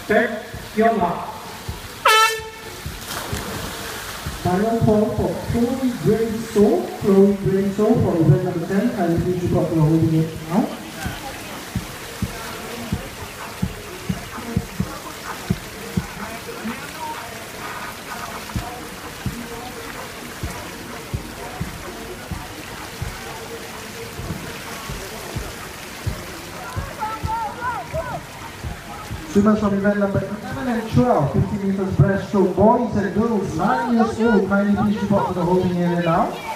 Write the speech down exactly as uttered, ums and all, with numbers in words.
Check your mark. Final call for Chloe Breaststroke. Chloe Breaststroke for event number ten. Kindly please report to the holding it now. Swimmers from event number eleven and twelve, fifty meters breaststroke boys and girls nine years old, kindly please report to the holding area now.